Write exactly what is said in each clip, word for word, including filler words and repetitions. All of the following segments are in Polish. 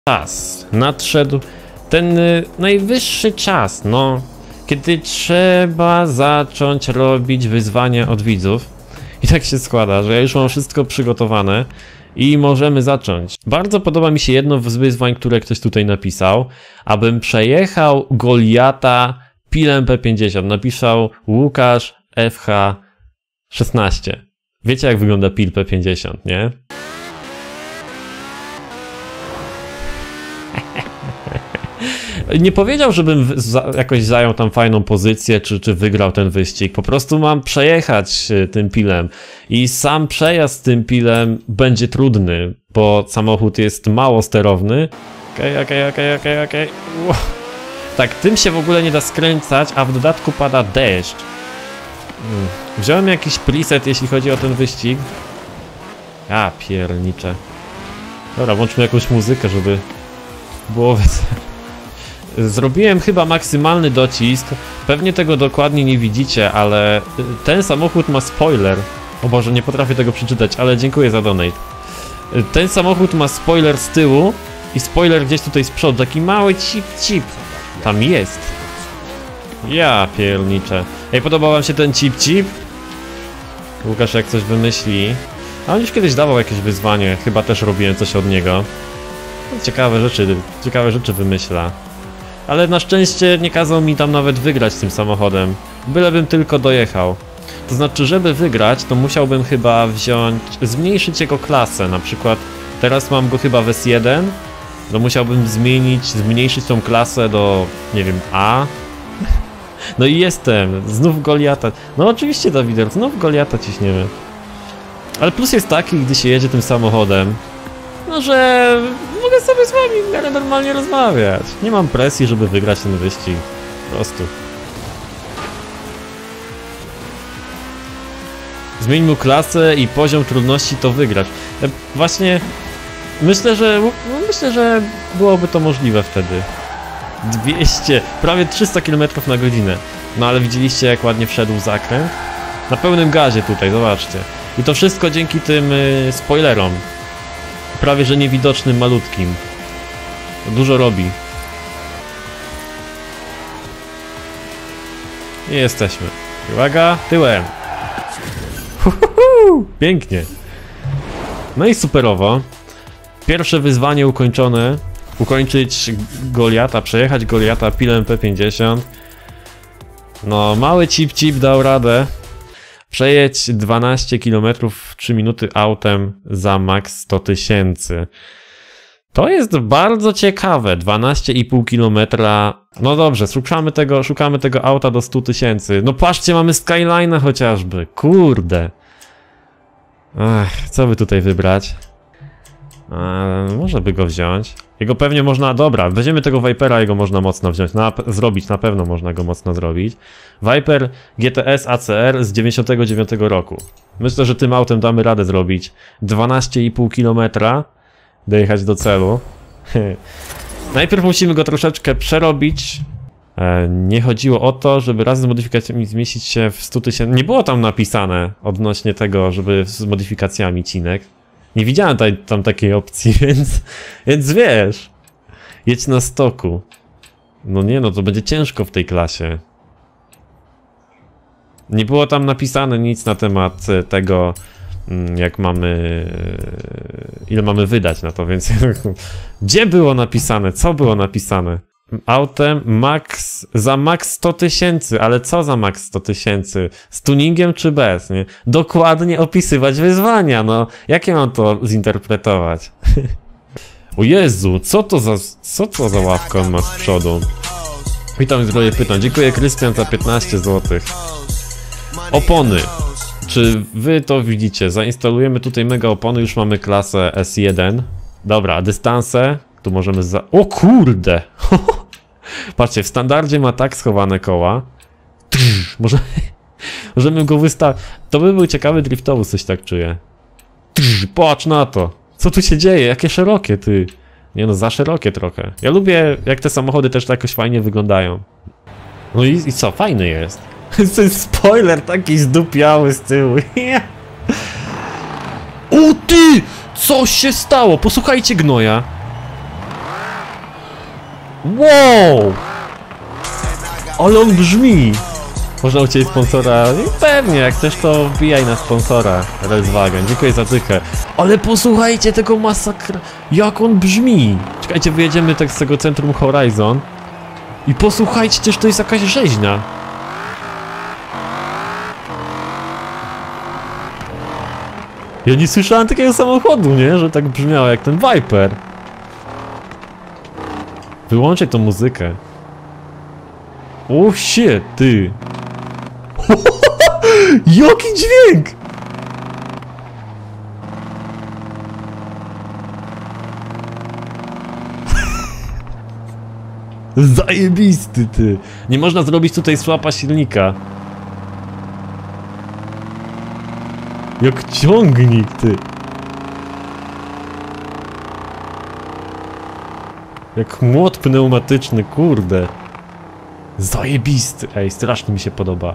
Czas. Nadszedł ten y, najwyższy czas, no, kiedy trzeba zacząć robić wyzwania od widzów. I tak się składa, że ja już mam wszystko przygotowane i możemy zacząć. Bardzo podoba mi się jedno z wyzwań, które ktoś tutaj napisał, abym przejechał Goliata pilem P pięćdziesiąt. Napisał Łukasz F H szesnaście. Wiecie, jak wygląda pil P pięćdziesiąt, nie? Nie powiedział, żebym za jakoś zajął tam fajną pozycję, czy, czy wygrał ten wyścig. Po prostu mam przejechać tym pilem. I sam przejazd tym pilem będzie trudny, bo samochód jest mało sterowny. Okej, okej, okej, okej, okej. Tak, tym się w ogóle nie da skręcać, a w dodatku pada deszcz. Hmm. Wziąłem jakiś preset, jeśli chodzi o ten wyścig. Ja pierniczę. Dobra, włączmy jakąś muzykę, żeby było wesoło. Zrobiłem chyba maksymalny docisk. Pewnie tego dokładnie nie widzicie, ale ten samochód ma spoiler. O Boże, nie potrafię tego przeczytać, ale dziękuję za donate. Ten samochód ma spoiler z tyłu i spoiler gdzieś tutaj z przodu. Taki mały cip cip. Tam jest. Ja pierniczę. Ej, podobał wam się ten cip cip? Łukasz jak coś wymyśli. A on już kiedyś dawał jakieś wyzwanie. Chyba też robiłem coś od niego. Ciekawe rzeczy, ciekawe rzeczy wymyśla. Ale na szczęście nie kazał mi tam nawet wygrać tym samochodem. Bylebym tylko dojechał. To znaczy, żeby wygrać, to musiałbym chyba wziąć, zmniejszyć jego klasę. Na przykład teraz mam go chyba w S jeden. No musiałbym zmienić, zmniejszyć tą klasę do, nie wiem, A. No i jestem. Znów Goliata. No oczywiście, Dawidor, znów Goliata ciśniemy. Ale plus jest taki, gdy się jedzie tym samochodem, no że mogę sobie z wami w miarę normalnie rozmawiać. Nie mam presji, żeby wygrać ten wyścig. Po prostu. Zmień mu klasę i poziom trudności, to wygrać. Właśnie myślę, że no myślę, że byłoby to możliwe wtedy. dwieście, prawie trzysta kilometrów na godzinę. No ale widzieliście, jak ładnie wszedł zakręt? Na pełnym gazie tutaj, zobaczcie. I to wszystko dzięki tym y, spoilerom. Prawie że niewidocznym, malutkim. Dużo robi. I jesteśmy. Uwaga, tyłem. Uhuhu, pięknie. No i superowo. Pierwsze wyzwanie ukończone. Ukończyć Goliata, przejechać Goliata pilem P pięćdziesiąt. No, mały cip cip dał radę. Przejedź dwanaście kilometrów w trzy minuty autem za max sto tysięcy. To jest bardzo ciekawe. dwanaście i pół kilometra. No dobrze, szukamy tego, szukamy tego auta do stu tysięcy. No patrzcie, mamy Skyline'a chociażby. Kurde. Ach, co by tutaj wybrać? Eee, może by go wziąć. Jego pewnie można... Dobra, weźmiemy tego Vipera, jego można mocno wziąć. Na, zrobić, na pewno można go mocno zrobić. Viper G T S A C R z dziewięćdziesiątego dziewiątego roku. Myślę, że tym autem damy radę zrobić dwanaście i pół kilometra. Dojechać do celu. Najpierw musimy go troszeczkę przerobić. E, nie chodziło o to, żeby razem z modyfikacjami zmieścić się w stu tysięcy. Nie było tam napisane odnośnie tego, żeby z modyfikacjami cinek. Nie widziałem tam, tam takiej opcji, więc, więc wiesz, jedź na stoku. No nie no, to będzie ciężko w tej klasie. Nie było tam napisane nic na temat tego, jak mamy, ile mamy wydać na to, więc gdzie było napisane, co było napisane? Autem max, za max sto tysięcy, ale co za max sto tysięcy? Z tuningiem czy bez, nie? Dokładnie opisywać wyzwania, no. Jak ja mam to zinterpretować? O Jezu, co to za, co to za ławka on ma z przodu? Witam, zdrowie pytań. Dziękuję, Krystian, za piętnaście złotych. Opony. Czy wy to widzicie? Zainstalujemy tutaj mega opony, już mamy klasę S jeden. Dobra, dystanse. Tu możemy za... O kurde! Patrzcie, w standardzie ma tak schowane koła. Może... Możemy go wystawić. To by był ciekawy driftowóz, coś tak czuję. Patrz na to! Co tu się dzieje? Jakie szerokie, ty! Nie no, za szerokie trochę. Ja lubię, jak te samochody też tak jakoś fajnie wyglądają. No i, i co? Fajny jest. Ten spoiler taki zdupiały z tyłu. O ty! Co się stało? Posłuchajcie gnoja. Wow! Ale on brzmi! Można uciec sponsora? I pewnie, jak chcesz to wbijaj na sponsora Volkswagen. Dziękuję za dychę. Ale posłuchajcie tego masakra... Jak on brzmi! Czekajcie, wyjedziemy tak z tego centrum Horizon. I posłuchajcie, też to jest jakaś rzeźnia. Ja nie słyszałem takiego samochodu, nie? Że tak brzmiało jak ten Viper. Wyłączaj tą muzykę. O shit, ty. Jaki dźwięk! Zajebisty, ty. Nie można zrobić tutaj słapa silnika. Jak ciągnik, ty. Jak młot pneumatyczny, kurde. Zajebisty. Ej, strasznie mi się podoba.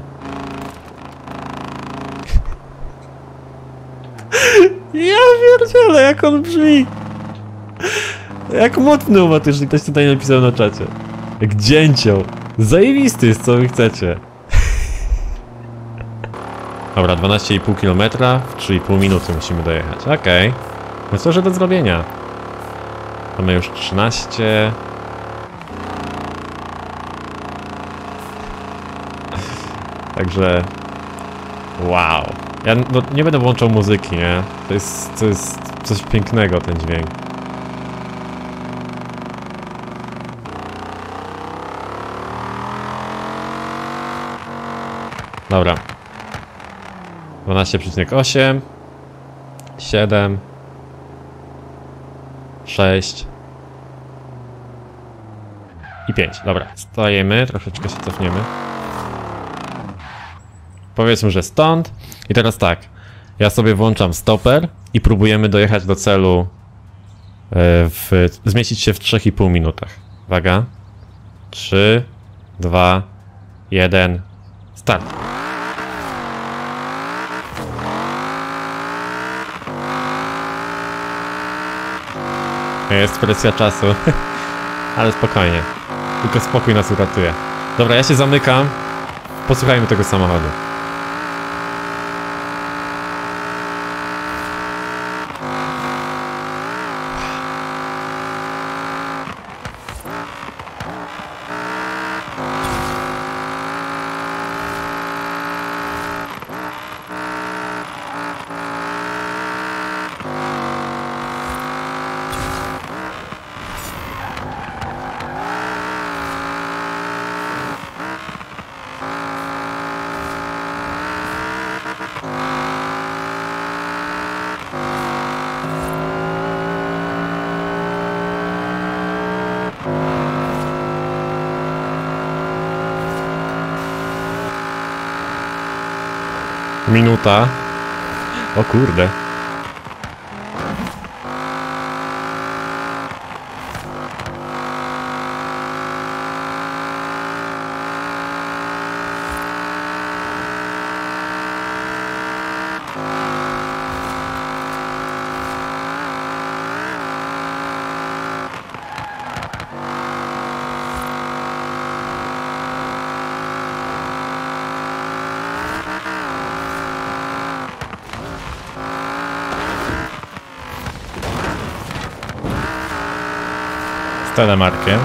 Ja pierdzielę, jak on brzmi. Jak młot pneumatyczny, ktoś tutaj napisał na czacie. Jak dzięcioł. Zajebisty jest, co wy chcecie. Dobra, dwanaście i pół kilometra w trzy i pół minuty musimy dojechać. Okej. Okay. No co, że do zrobienia. Mamy już trzynaście. Także... Wow. Ja no, nie będę włączał muzyki, nie? To jest, to jest coś pięknego, ten dźwięk. Dobra. dwanaście przecinek osiem. siedem. sześć. I pięć. Dobra, stajemy, troszeczkę się cofniemy. Powiedzmy, że stąd. I teraz tak. Ja sobie włączam stoper i próbujemy dojechać do celu w, zmieścić się w trzech i pół minutach. Uwaga. trzy, dwa, jeden. Start. Jest presja czasu. Ale spokojnie. Tylko spokój nas uratuje. Dobra, ja się zamykam. Posłuchajmy tego samochodu. Minuta. O kurde. Telemarkiem.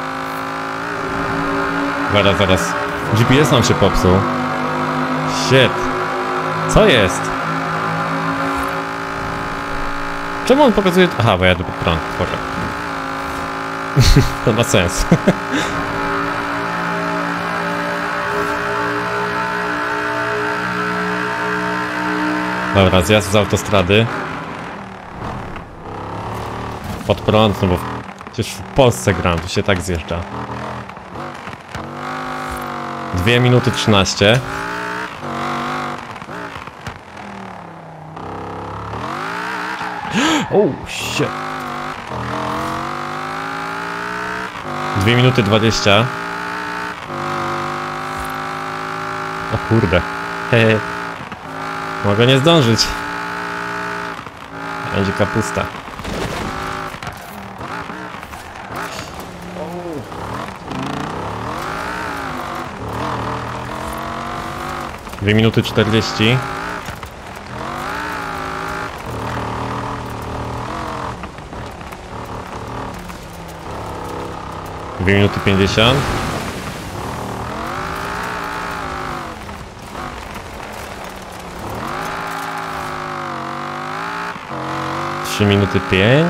Zaraz, zaraz. G P S nam się popsuł. Shit. Co jest? Czemu on pokazuje... Aha, bo jadę pod prąd. Spoko. To ma sens. Dobra, zjazd z autostrady. Pod prąd, no bo... Przecież w Polsce gram, tu się tak zjeżdża. dwie minuty trzynaście. Oh shit. dwie minuty dwadzieścia. O kurde. Hehe. Mogę nie zdążyć. Będzie kapusta. dwie minuty czterdzieści. dwie minuty pięćdziesiąt. trzy minuty pięć.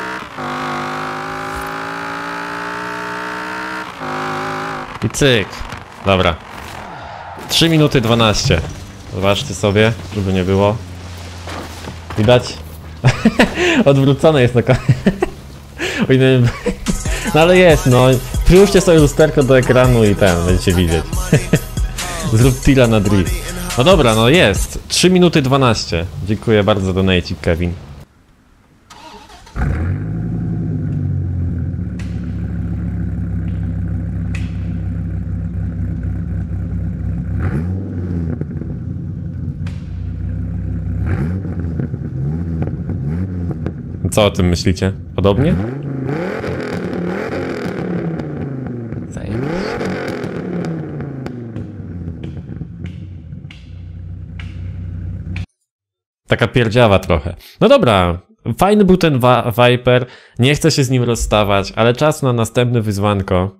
I cyk. Dobra. trzy minuty dwanaście. Zobaczcie sobie, żeby nie było. Widać? Odwrócone jest na koniec. No ale jest, no. Przyłóżcie sobie lusterko do ekranu i ten, będziecie widzieć. Zrób tira na drift. No dobra, no jest. trzy minuty dwanaście. Dziękuję bardzo za donate, Kevin. Co o tym myślicie? Podobnie? Taka pierdziawa trochę. No dobra, fajny był ten Viper, nie chcę się z nim rozstawać, ale czas na następne wyzwanko.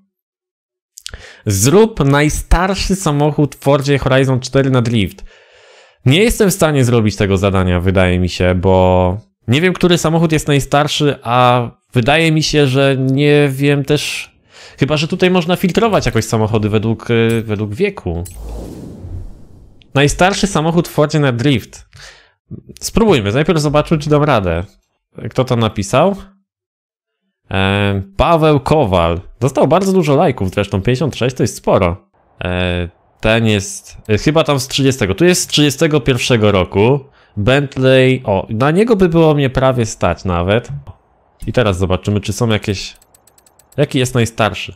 Zrób najstarszy samochód w Fordzie Horizon cztery na drift. Nie jestem w stanie zrobić tego zadania, wydaje mi się, bo nie wiem, który samochód jest najstarszy, a wydaje mi się, że nie wiem też... Chyba że tutaj można filtrować jakoś samochody według, według wieku. Najstarszy samochód w Fordzie na drift. Spróbujmy, najpierw zobaczmy, czy dam radę. Kto to napisał? Eee, Paweł Kowal. Dostał bardzo dużo lajków, zresztą pięćdziesiąt sześć to jest sporo. Eee, ten jest... E, chyba tam z trzydziestego. Tu jest z trzydziestego pierwszego roku. Bentley... O, na niego by było mnie prawie stać nawet. I teraz zobaczymy, czy są jakieś... Jaki jest najstarszy?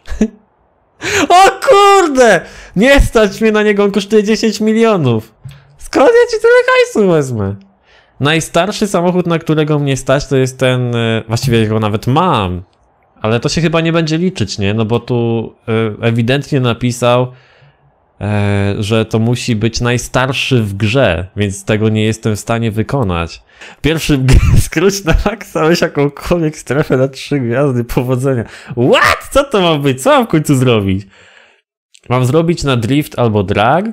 O kurde! Nie stać mnie na niego, on kosztuje dziesięć milionów. Skąd ja ci tyle hajsu wezmę? Najstarszy samochód, na którego mnie stać, to jest ten... Właściwie go nawet mam. Ale to się chyba nie będzie liczyć, nie? No bo tu ewidentnie napisał, że to musi być najstarszy w grze, więc tego nie jestem w stanie wykonać. Pierwszy skróć na maksa, weź jakąkolwiek strefę na trzy gwiazdy, powodzenia. What? Co to ma być? Co mam w końcu zrobić? Mam zrobić na drift albo drag?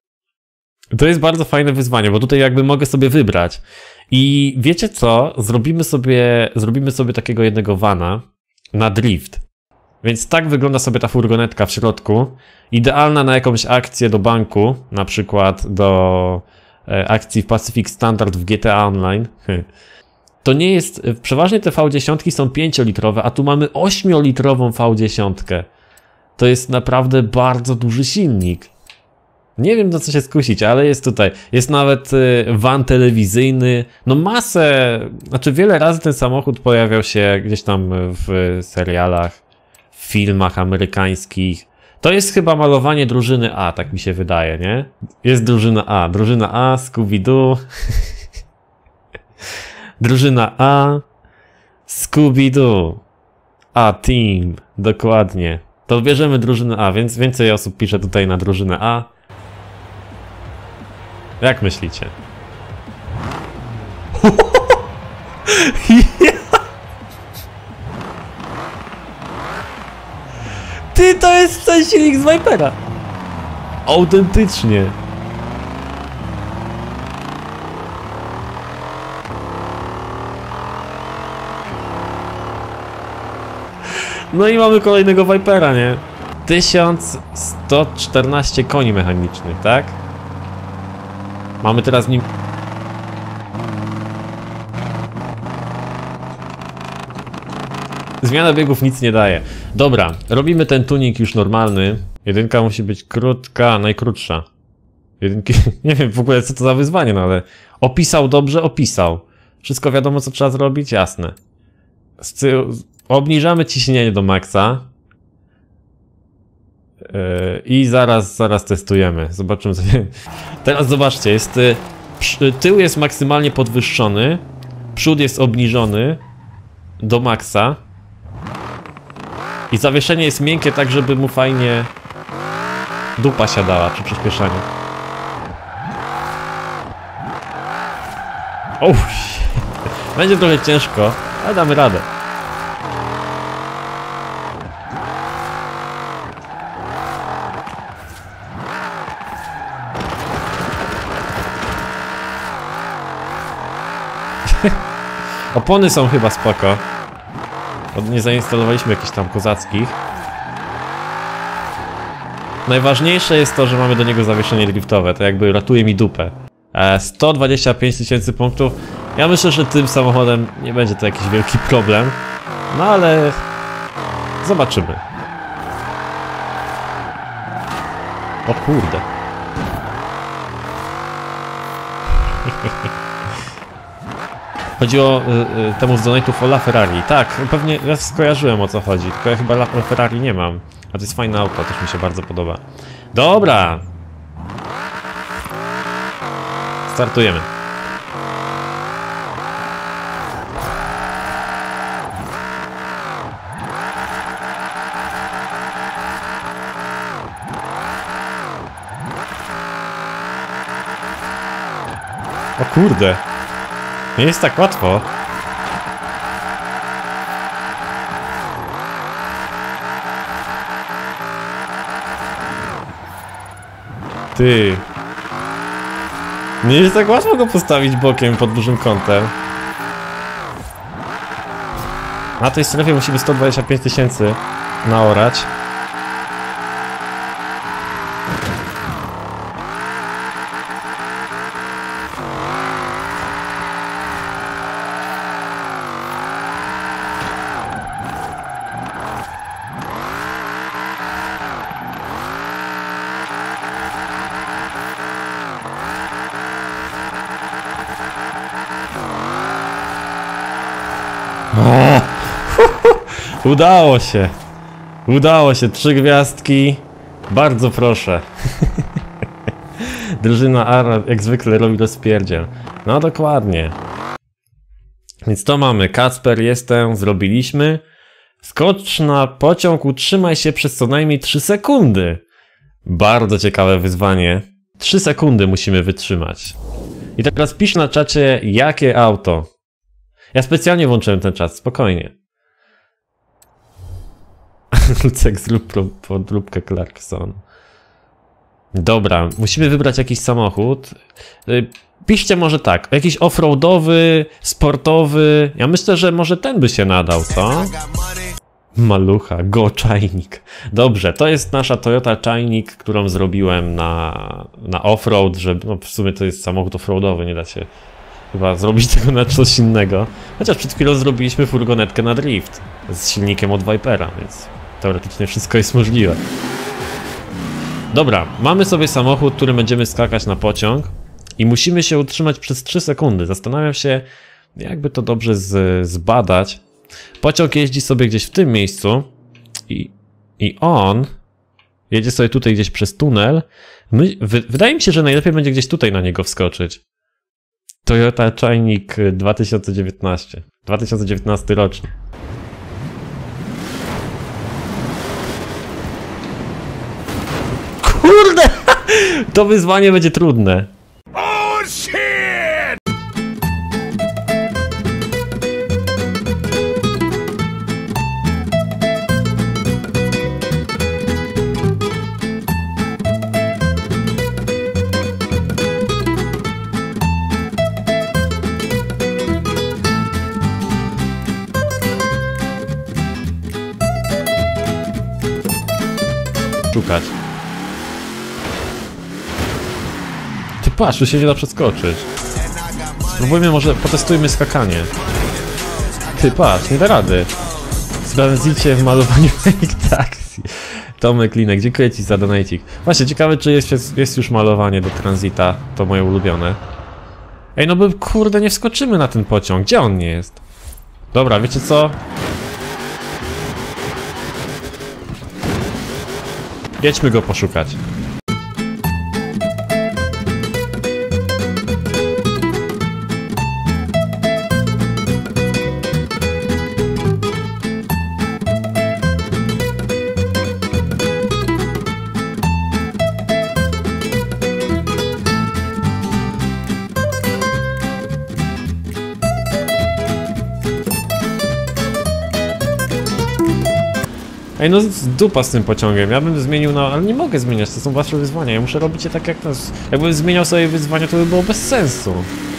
To jest bardzo fajne wyzwanie, bo tutaj jakby mogę sobie wybrać. I wiecie co? Zrobimy sobie, zrobimy sobie takiego jednego vana na drift. Więc tak wygląda sobie ta furgonetka w środku. Idealna na jakąś akcję do banku, na przykład do e, akcji w Pacific Standard w G T A Online. To nie jest... Przeważnie te V dziesięć są pięciolitrowe, a tu mamy ośmiolitrową V dziesięć. To jest naprawdę bardzo duży silnik. Nie wiem, do co się skusić, ale jest tutaj. Jest nawet y, van telewizyjny. No masę... Znaczy wiele razy ten samochód pojawiał się gdzieś tam w serialach, w filmach amerykańskich. To jest chyba malowanie drużyny A, tak mi się wydaje, nie? Jest drużyna A. Drużyna A, Scooby-Doo. Drużyna A, Scooby-Doo. A-Team, dokładnie. To bierzemy drużynę A, więc więcej osób pisze tutaj na drużynę A. Jak myślicie? Ty, to jest ten silnik z Vipera! Autentycznie! No i mamy kolejnego Vipera, nie? tysiąc sto czternaście koni mechanicznych, tak? Mamy teraz w nim... Zmiana biegów nic nie daje. Dobra, robimy ten tuning już normalny. Jedynka musi być krótka, najkrótsza. Jedynki... Nie wiem w ogóle co to za wyzwanie, no ale... Opisał dobrze, opisał. Wszystko wiadomo co trzeba zrobić? Jasne. Obniżamy ciśnienie do maksa. Yy, I zaraz, zaraz testujemy. Zobaczymy co... Teraz zobaczcie, jest... Tył jest maksymalnie podwyższony. Przód jest obniżony do maksa. I zawieszenie jest miękkie tak, żeby mu fajnie dupa siadała przy przyspieszaniu. O, będzie trochę ciężko, ale damy radę. Opony są chyba spoko. Nie zainstalowaliśmy jakichś tam kozackich. Najważniejsze jest to, że mamy do niego zawieszenie driftowe. To jakby ratuje mi dupę. sto dwadzieścia pięć tysięcy punktów. Ja myślę, że tym samochodem nie będzie to jakiś wielki problem. No ale... zobaczymy. O kurde. Chodzi o y, y, temu z donate'ów o LaFerrari. Tak, pewnie ja skojarzyłem, o co chodzi. Tylko ja chyba LaFerrari nie mam. A to jest fajne auto, też mi się bardzo podoba. Dobra! Startujemy. O kurde! Nie jest tak łatwo. Ty. Nie jest tak łatwo go postawić bokiem pod dużym kątem. Na tej strefie musimy sto dwadzieścia pięć tysięcy naorać. O! Udało się. Udało się. Trzy gwiazdki. Bardzo proszę. Drużyna Ara jak zwykle robi rozpierdziel. No dokładnie. Więc to mamy. Kacper, jestem. Zrobiliśmy. Skocz na pociąg. Utrzymaj się przez co najmniej trzy sekundy. Bardzo ciekawe wyzwanie. trzy sekundy musimy wytrzymać. I teraz pisz na czacie, jakie auto. Ja specjalnie włączyłem ten czas, spokojnie. Lucek, zrób podróbkę Clarkson. Dobra, musimy wybrać jakiś samochód. Piszcie może tak, jakiś offroadowy, sportowy. Ja myślę, że może ten by się nadał, co? Malucha, go czajnik. Dobrze, to jest nasza Toyota Czajnik, którą zrobiłem na, na offroad, żeby, no w sumie to jest samochód offroadowy, nie da się chyba zrobić tego na coś innego. Chociaż przed chwilą zrobiliśmy furgonetkę na drift z silnikiem od Vipera, więc teoretycznie wszystko jest możliwe. Dobra, mamy sobie samochód, którym będziemy skakać na pociąg i musimy się utrzymać przez trzy sekundy. Zastanawiam się, jakby to dobrze z, zbadać. Pociąg jeździ sobie gdzieś w tym miejscu i, i on jedzie sobie tutaj gdzieś przez tunel. My, wy, wydaje mi się, że najlepiej będzie gdzieś tutaj na niego wskoczyć. Toyota Czajnik dwa tysiące dziewiętnaście. dwa tysiące dziewiętnasty rocznik. Kurde! To wyzwanie będzie trudne. Oh shit! Szukać. Ty patrz, tu się nie da przeskoczyć. Spróbujmy, może potestujmy skakanie. Ty patrz, nie da rady. Sprawdzicie w malowaniu fake taxi. Tomek Linek, dziękuję ci za donajcik. Właśnie, ciekawe czy jest, jest już malowanie do Transita. To moje ulubione. Ej, no by kurde nie wskoczymy na ten pociąg. Gdzie on nie jest? Dobra, wiecie co? Jedźmy go poszukać. Ej, no z dupa z tym pociągiem, ja bym zmienił na... ale nie mogę zmieniać, to są wasze wyzwania, ja muszę robić je tak jak nas... Jakbym zmieniał sobie wyzwania, to by było bez sensu.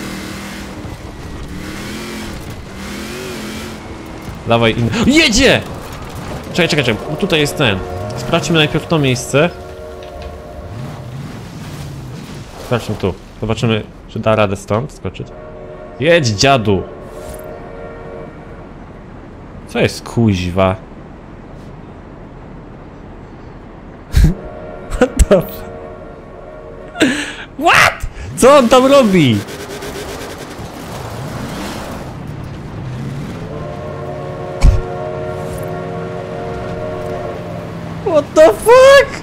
Dawaj in... Jedzie! Czekaj, czekaj, czekaj, bo tutaj jest ten. Sprawdźmy najpierw to miejsce. Sprawdźmy tu, zobaczymy, czy da radę stąd skoczyć. Jedź, dziadu! Co jest kuźwa? What the... What? Co on tam robi? What the fuck?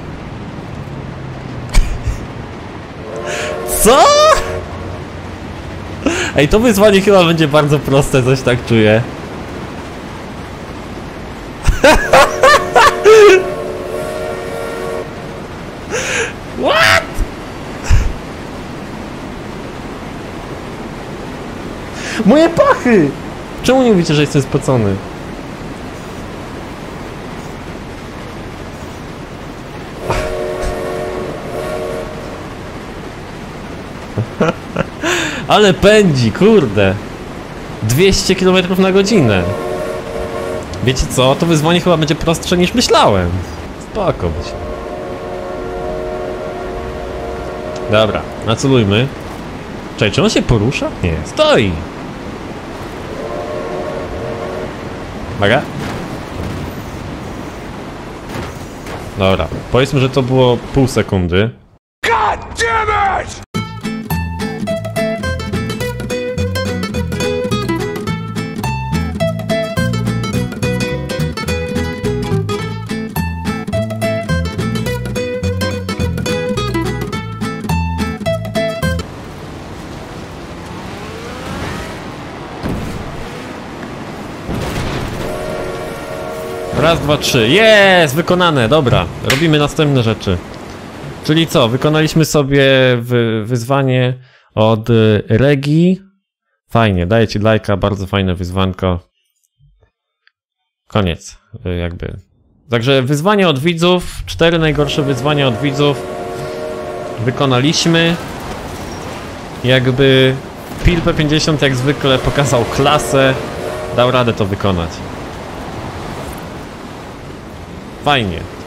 Co? Ej, to wyzwanie chyba będzie bardzo proste, coś tak czuję. What? Moje pachy! Czemu nie mówicie, że jestem spocony? Ale pędzi, kurde. dwieście kilometrów na godzinę. Wiecie co? To wyzwanie chyba będzie prostsze niż myślałem. Spoko być. Dobra, nacelujmy. Czekaj, czy on się porusza? Nie, stoi. Uwaga. Dobra, powiedzmy, że to było pół sekundy. God damn it! Raz, dwa, trzy. Jest! Wykonane, dobra. Robimy następne rzeczy. Czyli co? Wykonaliśmy sobie wy wyzwanie od Regi. Fajnie, daję ci lajka, bardzo fajne wyzwanko. Koniec, jakby. Także wyzwanie od widzów, cztery najgorsze wyzwania od widzów wykonaliśmy. Jakby Pil P pięćdziesiąt jak zwykle pokazał klasę, dał radę to wykonać. Fajnie.